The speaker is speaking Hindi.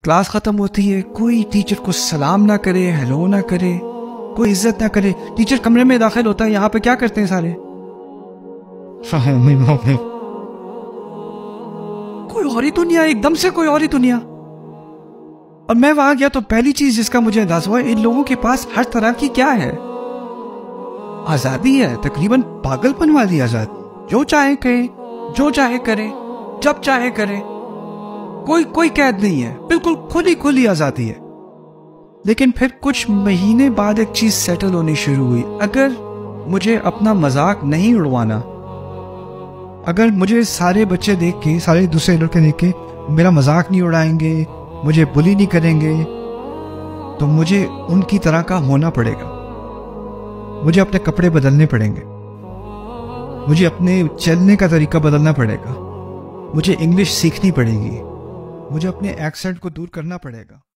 क्लास खत्म होती है, कोई टीचर को सलाम ना करे, हेलो ना करे, कोई इज्जत ना करे। टीचर कमरे में दाखिल होता है, यहाँ पे क्या करते हैं सारे? कोई और ही दुनिया, एकदम से कोई और ही दुनिया। और मैं वहां गया तो पहली चीज जिसका मुझे अंदाजा हुआ, इन लोगों के पास हर तरह की क्या है, आजादी है, तकरीबन पागलपन वाली आजादी। जो चाहे कहे, जो चाहे करे, जब चाहे करे, कोई कैद नहीं है, बिल्कुल खुली खुली आजादी है। लेकिन फिर कुछ महीने बाद एक चीज सेटल होनी शुरू हुई। अगर मुझे अपना मजाक नहीं उड़वाना, अगर मुझे सारे बच्चे देख के, सारे दूसरे लड़के देख के मेरा मजाक नहीं उड़ाएंगे, मुझे बुली नहीं करेंगे, तो मुझे उनकी तरह का होना पड़ेगा। मुझे अपने कपड़े बदलने पड़ेंगे, मुझे अपने चलने का तरीका बदलना पड़ेगा, मुझे इंग्लिश सीखनी पड़ेगी, मुझे अपने एक्सेंट को दूर करना पड़ेगा।